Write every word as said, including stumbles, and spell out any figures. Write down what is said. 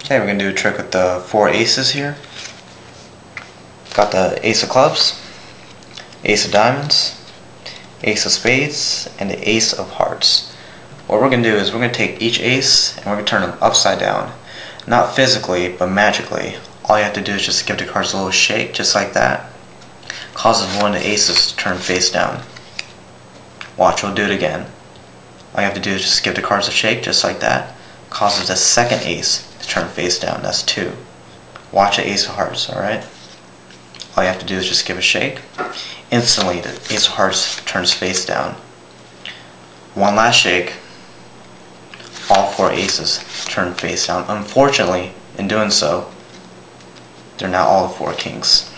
Okay, we're going to do a trick with the four aces here. Got the ace of clubs, ace of diamonds, ace of spades, and the ace of hearts. What we're going to do is we're going to take each ace and we're going to turn them upside down. Not physically, but magically. All you have to do is just give the cards a little shake, just like that. Causes one of the aces to turn face down. Watch, we'll do it again. All you have to do is just give the cards a shake, just like that. Causes the second ace to turn face down. That's two. Watch the ace of hearts, alright? All you have to do is just give a shake. Instantly, the ace of hearts turns face down. One last shake. All four aces turn face down. Unfortunately, in doing so, they're now all four kings.